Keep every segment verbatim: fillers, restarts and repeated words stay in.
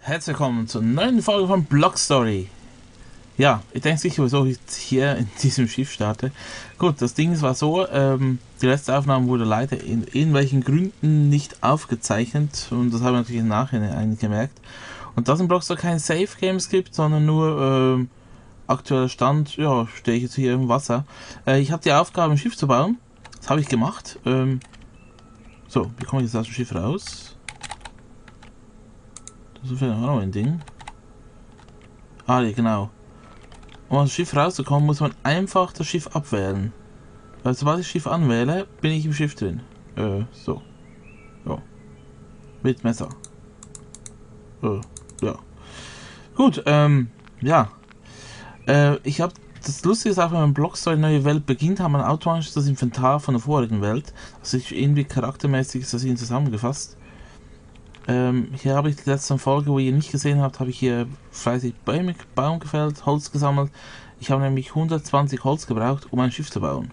herzlich willkommen zur neuen Folge von Block Story. Ja, ich denke sicher, wieso ich hier in diesem Schiff starte. Gut, das Ding war so, ähm, die letzte Aufnahme wurde leider in irgendwelchen Gründen nicht aufgezeichnet und das habe ich natürlich im Nachhinein gemerkt. Und dass in Block Story keine Safe Games gibt, sondern nur ähm, aktueller Stand, ja, stehe ich jetzt hier im Wasser. Äh, ich habe die Aufgabe, ein Schiff zu bauen. Das habe ich gemacht. Ähm, so, wie komme ich jetzt aus dem Schiff raus? Das ist vielleicht auch noch ein Ding. Ah, ja, genau. Um aus dem Schiff rauszukommen, muss man einfach das Schiff abwählen. Weil sobald ich das Schiff anwähle, bin ich im Schiff drin. Äh, so. Ja. Mit Messer. Äh, ja. Gut, ähm, ja. Äh, ich habe das Lustige ist auch, wenn man Block Story neue Welt beginnt, hat man automatisch das Inventar von der vorigen Welt. Also irgendwie charaktermäßig ist das hier zusammengefasst. Ähm, hier habe ich die letzte Folge, wo ihr nicht gesehen habt, habe ich hier fleißig Bäume, Baum gefällt, Holz gesammelt. Ich habe nämlich hundertzwanzig Holz gebraucht, um ein Schiff zu bauen.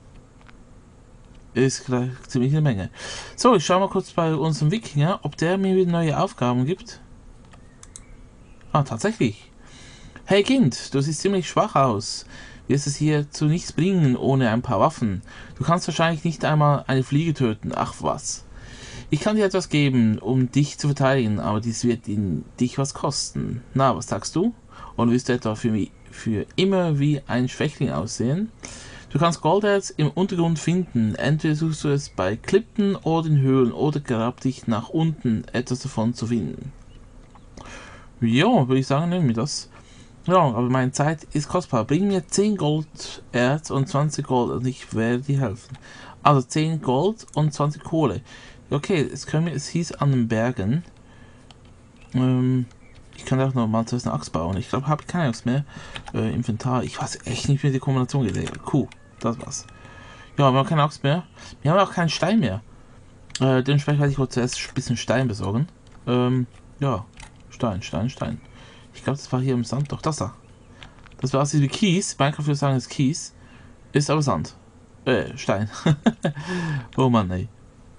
Ist gleich ziemlich eine Menge. So, ich schaue mal kurz bei unserem Wikinger, ob der mir wieder neue Aufgaben gibt. Ah, tatsächlich. Hey Kind, du siehst ziemlich schwach aus. Wirst es hier zu nichts bringen ohne ein paar Waffen. Du kannst wahrscheinlich nicht einmal eine Fliege töten. Ach was. Ich kann dir etwas geben, um dich zu verteidigen, aber dies wird in dich was kosten. Na, was sagst du? Und willst du etwa für, mich, für immer wie ein Schwächling aussehen? Du kannst Golderz im Untergrund finden. Entweder suchst du es bei Klippen oder in Höhlen oder grab dich nach unten, etwas davon zu finden. Ja, würde ich sagen, nehmen wir das. Ja, aber meine Zeit ist kostbar. Bring mir zehn Golderz und zwanzig Gold und ich werde dir helfen. Also zehn Gold und zwanzig Kohle. Okay, es, können wir, es hieß an den Bergen. Ähm, ich kann auch noch mal zuerst eine Axt bauen. Ich glaube, habe ich keine Axt mehr. Äh, Inventar. Ich weiß echt nicht, wie die Kombination geht. Cool, das war's. Ja, wir haben keine Axt mehr. Wir haben auch keinen Stein mehr. Äh, dementsprechend werde ich wohl zuerst ein bisschen Stein besorgen. Ähm, ja, Stein, Stein, Stein. Ich glaube, das war hier im Sand. Doch, das da. Das war aussieht wie Kies. Minecraft würde sagen, es ist Kies. Ist aber Sand. Äh, Stein. Oh Mann, ey.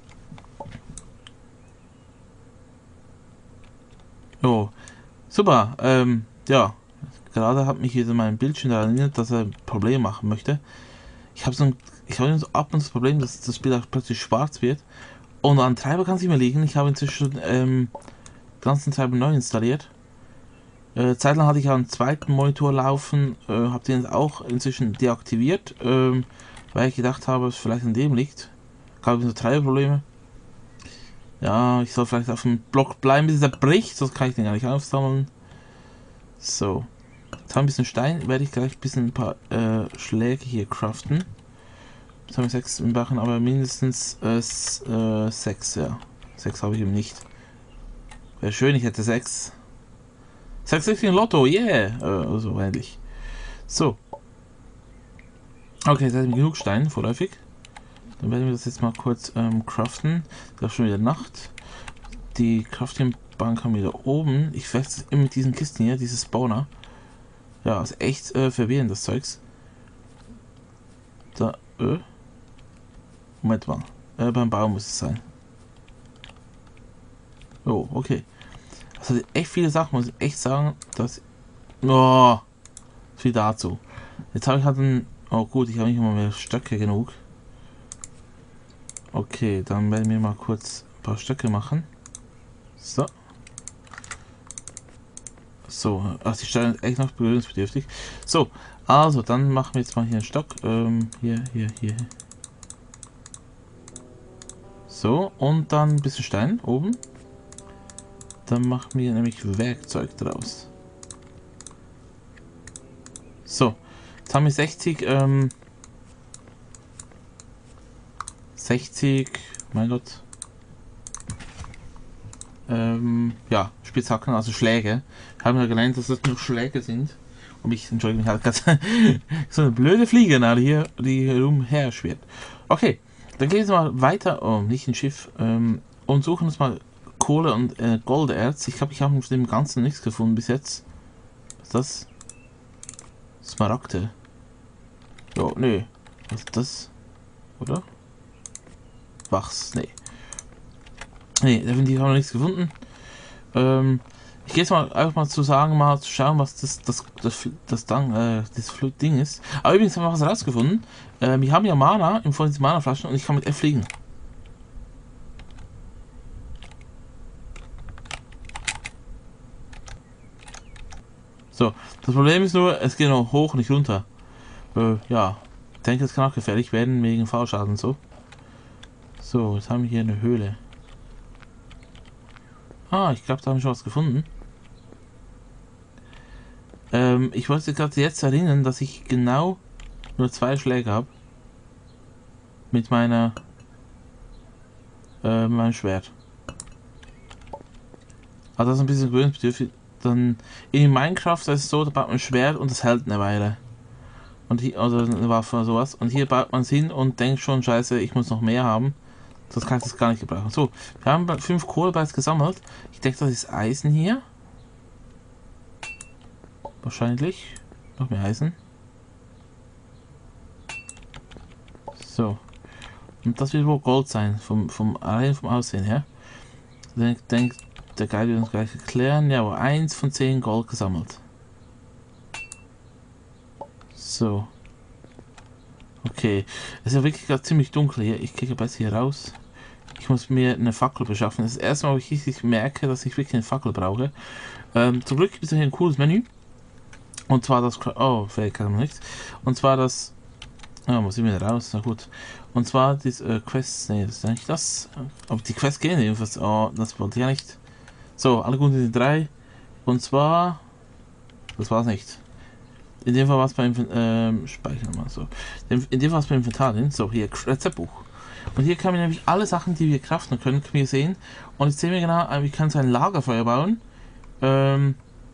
Oh, super. Ähm, ja, gerade hat mich hier so mein Bildschirm daran erinnert, dass er ein Problem machen möchte. Ich habe so ein, ich habe so ab und zu das Problem, dass das Spiel auch plötzlich schwarz wird. Und an Treiber kann es nicht mehr liegen. Ich habe inzwischen ähm, den ganzen Treiber neu installiert. Äh, zeitlang hatte ich auch einen zweiten Monitor laufen, äh, habe den auch inzwischen deaktiviert, ähm, weil ich gedacht habe, dass es vielleicht an dem liegt. Gab es so Treiberprobleme. Ja, ich soll vielleicht auf dem Block bleiben, bis er bricht, sonst kann ich den gar nicht aufsammeln. So. Jetzt haben wir ein bisschen Stein, werde ich gleich ein bisschen ein paar äh, Schläge hier craften. Jetzt haben wir sechs im Bachen, aber mindestens äh, äh, sechs, ja. Sechs habe ich eben nicht. Wäre schön, ich hätte sechs. Sechs ist ein Lotto, yeah! Äh, so ähnlich. So. Okay, jetzt haben wir genug Stein, vorläufig. Dann werden wir das jetzt mal kurz ähm, craften. Da ist schon wieder Nacht. Die Crafting-Bank haben wir da oben. Ich wechsle immer mit diesen Kisten hier, diese Spawner. Ja, ist echt äh, verwirrend, das Zeugs. Da, äh. Moment mal. Äh, beim Baum muss es sein. Oh, okay. Also echt viele Sachen, muss ich echt sagen, dass. Oh, viel dazu. Jetzt habe ich halt ein. Oh gut, ich habe nicht immer mehr Stöcke genug. Okay, dann werden wir mal kurz ein paar Stöcke machen. So. So, ach, die Steine sind echt noch berührungsbedürftig. So, also dann machen wir jetzt mal hier einen Stock. Ähm, hier, hier, hier. So, und dann ein bisschen Stein oben. Dann machen wir nämlich Werkzeug draus. So, jetzt haben wir sechzig, ähm, sechzig, mein Gott. Ähm, ja, Spitzhacken, also Schläge. Haben wir gelernt, dass das nur Schläge sind. Und ich, entschuldige mich, halt gerade so eine blöde Fliege, na, die hier, die hier rumher schwirrt. Okay, dann gehen wir mal weiter, oh, nicht ein Schiff, ähm, und suchen uns mal Kohle und äh, Golderz. Ich glaube, ich habe von dem Ganzen nichts gefunden bis jetzt. Was ist das? Smaragde. Jo, nö. Was ist das? Oder? Wachs, nee. Nee, definitiv haben wir nichts gefunden. Ähm, Ich gehe jetzt mal einfach mal zu sagen, mal zu schauen, was das das das das, Ding, äh, das Ding ist. Aber übrigens haben wir was herausgefunden. Äh, wir haben ja Mana im Fall dieser Mana-Flaschen und ich kann mit F fliegen. So, das Problem ist nur, es geht noch hoch, nicht runter. Äh, ja, ich denke, es kann auch gefährlich werden wegen Fallschaden und so. So, jetzt haben wir hier eine Höhle. Ah, ich glaube, da haben wir schon was gefunden. Ähm, ich wollte gerade jetzt erinnern, dass ich genau nur zwei Schläge habe. Mit meiner... Äh, meinem Schwert. Also das ist ein bisschen gewöhnungsbedürftig. Dann in Minecraft ist es so, da baut man ein Schwert und das hält eine Weile. Und hier, oder eine Waffe oder sowas. Und hier baut man es hin und denkt schon, scheiße, ich muss noch mehr haben. Das kann ich das gar nicht gebrauchen. So, wir haben fünf Kohle bereits gesammelt. Ich denke, das ist Eisen hier. Wahrscheinlich. Noch mehr Eisen. So. Und das wird wohl Gold sein, vom, vom, allein vom Aussehen her. Ich denke, der Guide wird uns gleich erklären. Ja, aber eins von zehn Gold gesammelt. So. Okay. Es ist ja wirklich gerade ziemlich dunkel hier. Ich kriege besser hier raus. Ich muss mir eine Fackel beschaffen. Das ist das erste Mal, wo ich richtig merke, dass ich wirklich eine Fackel brauche. Ähm, zum Glück gibt es hier ein cooles Menü. Und zwar das... Oh, vielleicht kann man nichts. Und zwar das... Ah, muss ich wieder raus. Na gut. Und zwar die äh, Quests... Nee, das ist eigentlich das. Aber die Quests gehen jedenfalls... Oh, das wollte ich ja nicht. So, alle guten sind drei. Und zwar... Das war's nicht. In dem Fall war es beim... Ähm, speichern mal so. In, in dem Fall war es beim Inventar drin. So, hier, Rezeptbuch. Und hier kann man nämlich alle Sachen, die wir craften können, können wir sehen. Und jetzt sehen wir genau, wir können so ein Lagerfeuer bauen. Ähm...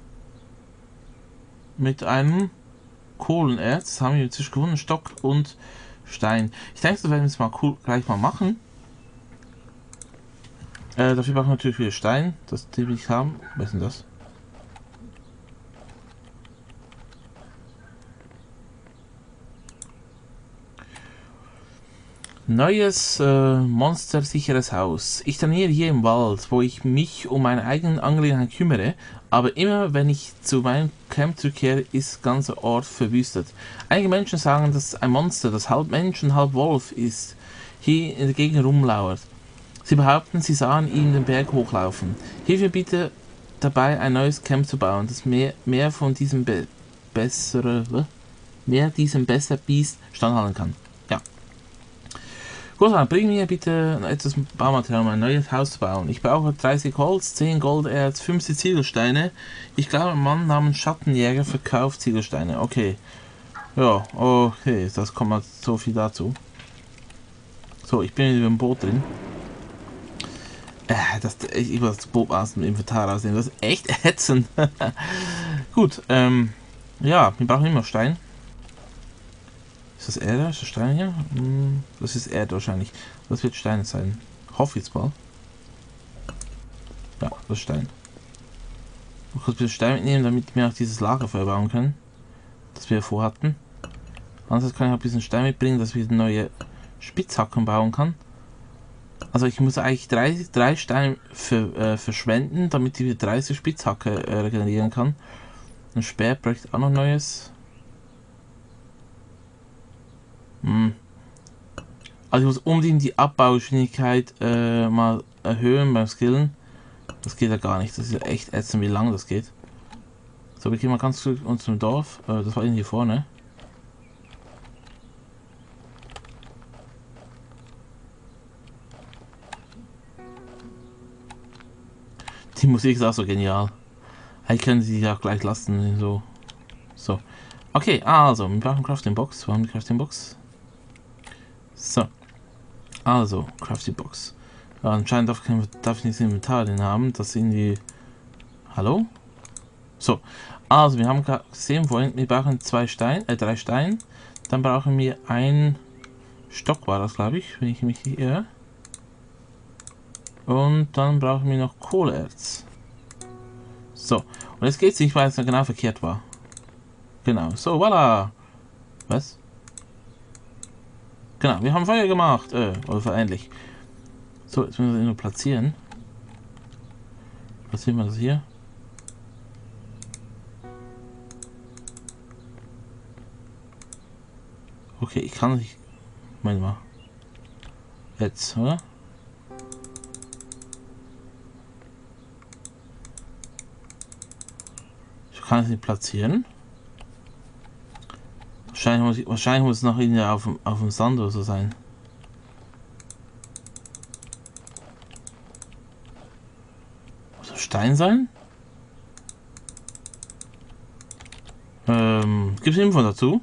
Mit einem Kohlenerz. Das haben wir inzwischen gefunden. Stock und Stein. Ich denke, das werden wir jetzt mal cool gleich mal machen. Äh, dafür brauchen wir natürlich wieder Stein. Das will ich haben. Was ist denn das? Neues äh, monstersicheres Haus. Ich trainiere hier im Wald, wo ich mich um meine eigenen Angelegenheiten kümmere, aber immer wenn ich zu meinem Camp zurückkehre, ist der ganze Ort verwüstet. Einige Menschen sagen, dass ein Monster, das halb Mensch und halb Wolf ist, hier in der Gegend rumlauert. Sie behaupten, sie sahen ihn den Berg hochlaufen. Hilf mir bitte dabei, ein neues Camp zu bauen, das mehr, mehr von diesem be bessere, mehr diesem besser Biest standhalten kann. Ja. Gut, dann bring mir bitte etwas Baumaterial, um ein neues Haus zu bauen. Ich brauche dreißig Holz, zehn Golderz, fünfzig Ziegelsteine. Ich glaube, ein Mann namens Schattenjäger verkauft Ziegelsteine. Okay. Ja, okay, das kommt mal so viel dazu. So, ich bin wieder im Boot drin. Äh, das, ich, ich muss das Boot aus dem Inventar rausnehmen. Das ist echt ätzend. Gut, ähm, ja, wir brauchen immer Stein. Ist das Erde? Ist das Stein hier? Das ist Erde wahrscheinlich. Das wird Stein sein. Hoffe jetzt mal. Ja, das ist Stein. Ich muss kurz ein bisschen Stein mitnehmen, damit wir auch dieses Lagerfeuer bauen können. Das wir vorhatten. Ansonsten kann ich auch ein bisschen Stein mitbringen, dass ich neue Spitzhacken bauen kann. Also ich muss eigentlich drei, drei Steine für, äh, verschwenden, damit ich wieder dreißig Spitzhacke äh, regenerieren kann. Ein Speer bräuchte auch noch Neues. Hm. Also ich muss unbedingt die Abbaugeschwindigkeit äh, mal erhöhen beim Skillen. Das geht ja gar nicht. Das ist ja echt ätzend, wie lange das geht. So, wir gehen mal ganz zurück unserem Dorf. Äh, das war hier vorne. Die Musik ist auch so genial. Ich kann sie ja gleich lassen. So. So. Okay, also, wir brauchen Crafting Box. Wo haben wir die Crafting Box? So. Also, Crafting Box. Ja, anscheinend darf, darf ich nicht das Inventar drin haben. Das sind die. Hallo? So. Also, wir haben gesehen vorhin, wir brauchen zwei Steine, äh, drei Steine. Dann brauchen wir ein Stock, war das, glaube ich, wenn ich mich nicht irre. Und dann brauchen wir noch Kohleerz. So. Und jetzt geht's nicht, weil es genau verkehrt war. Genau. So, voilà. Was? Genau, wir haben Feuer gemacht. Äh, oder ähnlich. So, jetzt müssen wir das nur platzieren. Platzieren wir das hier. Okay, ich kann nicht. Moment mal. Jetzt, oder? Ich kann es nicht platzieren. Wahrscheinlich muss, ich, wahrscheinlich muss es noch irgendwie auf dem, auf dem Sand oder so sein. Muss das Stein sein? Ähm, gibt es Info dazu?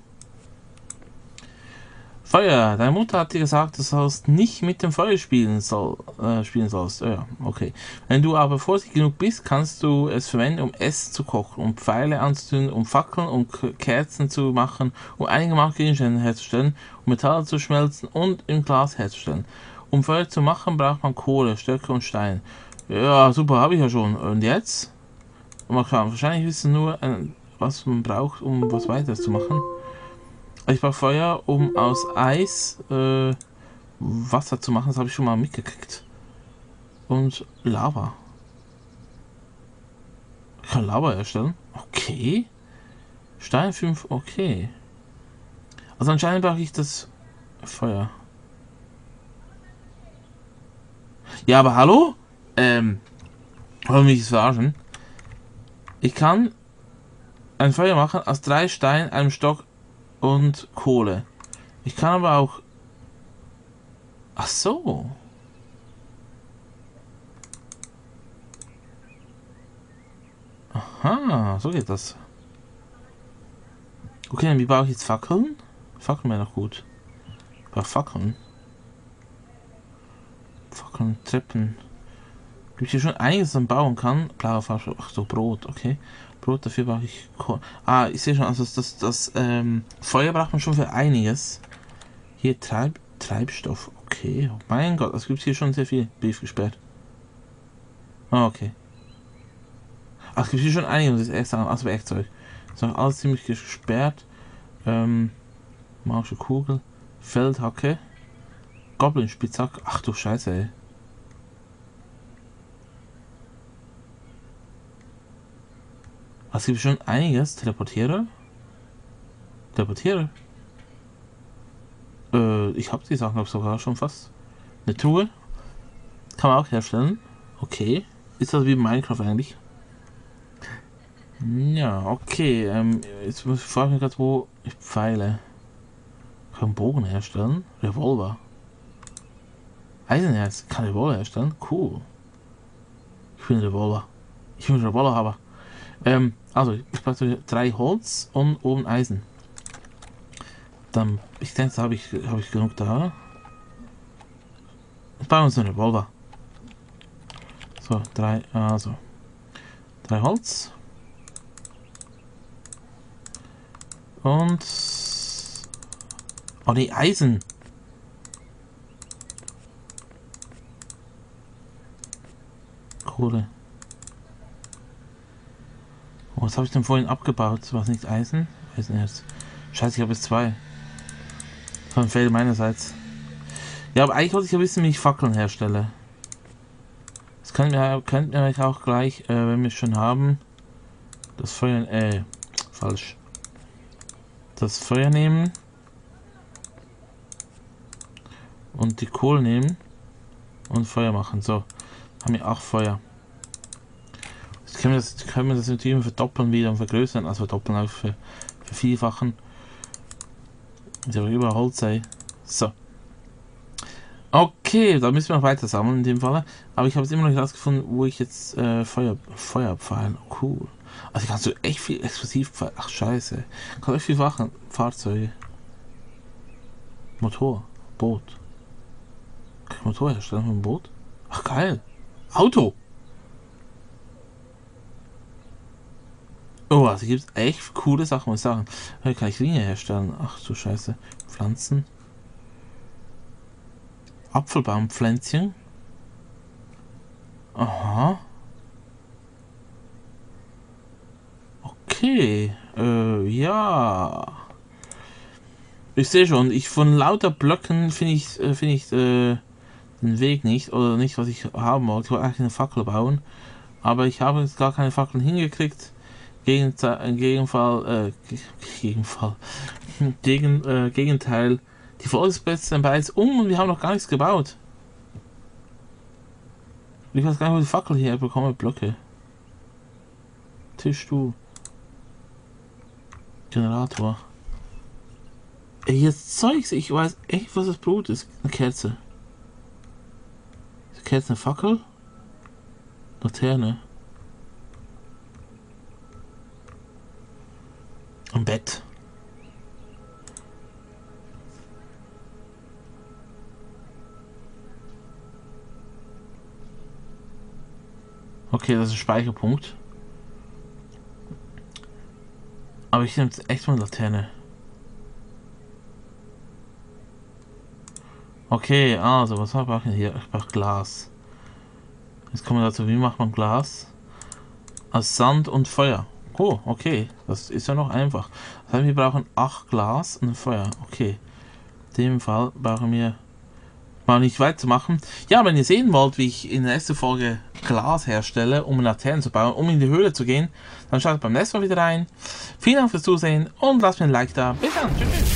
Feuer. Deine Mutter hat dir gesagt, du sollst nicht mit dem Feuer spielen, soll, äh, spielen sollst. Oh ja, okay. Wenn du aber vorsichtig genug bist, kannst du es verwenden, um Essen zu kochen, um Pfeile anzuzünden, um Fackeln und Kerzen zu machen, um einige Gegenstände herzustellen, um Metalle zu schmelzen und im Glas herzustellen. Um Feuer zu machen, braucht man Kohle, Stöcke und Stein. Ja, super, habe ich ja schon. Und jetzt? Man kann wahrscheinlich wissen nur, äh, was man braucht, um was weiteres zu machen. Ich brauche Feuer, um aus Eis äh, Wasser zu machen. Das habe ich schon mal mitgekriegt. Und Lava. Ich kann Lava herstellen. Okay. Stein fünf, okay. Also anscheinend brauche ich das Feuer. Ja, aber hallo? Ähm, wollen wir mich verarschen? Ich kann ein Feuer machen aus drei Steinen, einem Stock und Kohle. Ich kann aber auch... Ach so. Aha, so geht das. Okay, dann wie baue ich jetzt Fackeln? Fackeln wäre noch gut. Ich brauche Fackeln. Fackeln, Treppen. Gibt hier schon einiges, was man bauen kann. Blaue Farbe, ach so, Brot, okay. Brot, dafür brauche ich Kohle. Ah, ich sehe schon, also das, das, das ähm, Feuer braucht man schon für einiges. Hier Treib, Treibstoff, okay. Oh mein Gott, es gibt hier schon sehr viel. Brief gesperrt. Ah, okay. Ach, es gibt hier schon einiges, das ist erst also Werkzeug. Das ist alles ziemlich gesperrt. Ähm, magische Kugel, Feldhacke, Goblin-Spitzhack. Ach du Scheiße, ey. Es gibt schon einiges. Teleportiere. Teleportiere. Äh, ich habe die Sachen sogar schon fast. Eine Truhe. Kann man auch herstellen. Okay. Ist das wie Minecraft eigentlich? Ja, okay. Ähm, jetzt muss ich fragen gerade, wo ich Pfeile. Ich kann einen Bogen herstellen. Revolver. Eisenherz. Kann Revolver herstellen. Cool. Ich bin Revolver. Ich bin Revolver, aber. Ähm, also, ich brauche drei Holz und oben Eisen. Dann, ich denke, da habe ich, hab ich genug da. Jetzt bauen wir uns einen Revolver. So, drei, also. Drei Holz. Und. Oh, die Eisen. Kohle. Oh, was habe ich denn vorhin abgebaut? Was nicht Eisen? Eisenerz. Scheiße, ich habe jetzt zwei. Das war ein Fail meinerseits. Ja, aber eigentlich wollte ich ja wissen, wie ich Fackeln herstelle. Das könnten wir, könnten wir eigentlich auch gleich, äh, wenn wir es schon haben, das Feuer, äh, falsch. Das Feuer nehmen. Und die Kohle nehmen. Und Feuer machen. So. Haben wir auch Feuer. Jetzt können wir das, können wir das natürlich verdoppeln wieder und vergrößern. Also verdoppeln auch für, für Vielfachen. Ich habe überall Holz, ey. So. Okay, da müssen wir noch weiter sammeln in dem Fall. Aber ich habe jetzt immer noch nicht herausgefunden, wo ich jetzt äh, Feuer, Feuer abfallen. Oh, cool. Also kannst du echt viel Explosivpfeil. Ach scheiße. Kann echt viel machen. Fahrzeuge. Motor. Boot. Kann ich Motor herstellen mit dem Boot? Ach geil. Auto. Oh, also gibt es echt coole Sachen, muss ich sagen. Hier kann ich Ringe herstellen. Ach du Scheiße. Pflanzen. Apfelbaumpflänzchen. Aha. Okay. Äh, ja. Ich sehe schon, ich von lauter Blöcken finde ich, äh, finde ich äh, den Weg nicht. Oder nicht, was ich haben wollte. Ich wollte eigentlich eine Fackel bauen. Aber ich habe jetzt gar keine Fackeln hingekriegt. Gegenteil, Gegenfall, äh, Gegenfall, Gegen, äh, Gegenteil. Die Volksplätze sind bereits um und wir haben noch gar nichts gebaut. Ich weiß gar nicht, wo die Fackel hier bekomme. Blöcke. Tisch, du. Generator. Ey, jetzt Zeugs. Ich weiß echt, was das Blut ist. Eine Kerze. Ist eine Kerze eine Fackel? Laterne. Ein Bett. Okay, das ist ein Speicherpunkt. Aber ich nehme jetzt echt mal eine Laterne. Okay, also, was haben wir hier? Ich brauche Glas. Jetzt kommen wir dazu, wie macht man Glas? Aus Sand und Feuer. Oh, okay. Das ist ja noch einfach. Das heißt, wir brauchen acht Glas und ein Feuer. Okay. In dem Fall brauchen wir mal nicht weitermachen. Ja, wenn ihr sehen wollt, wie ich in der nächsten Folge Glas herstelle, um Laternen zu bauen, um in die Höhle zu gehen, dann schaut beim nächsten Mal wieder rein. Vielen Dank fürs Zusehen und lasst mir ein Like da. Bis dann. Tschüss.